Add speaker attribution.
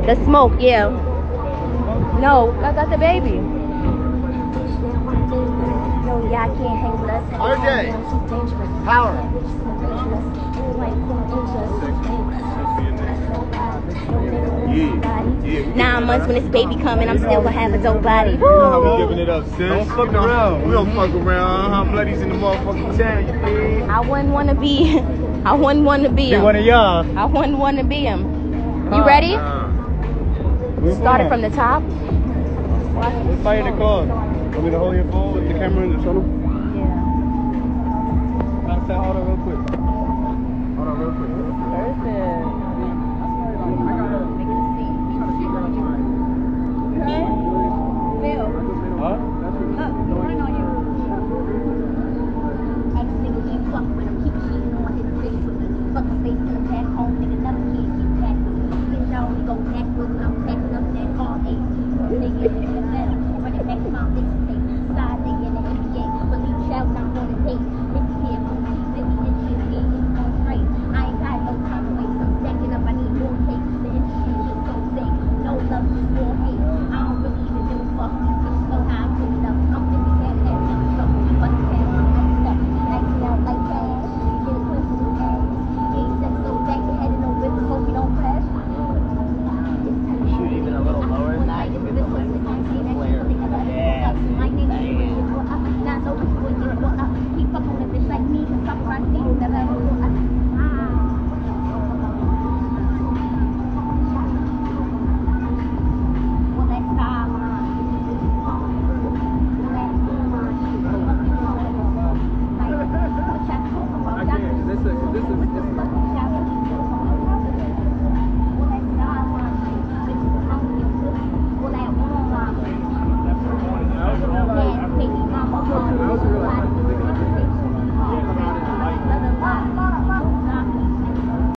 Speaker 1: The smoke, yeah. No, I got the baby. No, y'all can't hang with us.
Speaker 2: RJ, power.
Speaker 1: 9 months when this baby coming, I'm still gonna have a dope body.
Speaker 2: You know how we giving it up, sis. Don't fuck around. We don't fuck around. Bloodies in the motherfucking town, you feel?
Speaker 1: I wouldn't want to be. I wouldn't want to be him.
Speaker 3: One of y'all.
Speaker 1: I wouldn't want to be him. You ready? Start it from the top.
Speaker 3: Let's fire the car. Want me to hold your phone with the camera in the shuttle?
Speaker 1: Yeah.
Speaker 3: Hold on real quick.
Speaker 1: Perfect.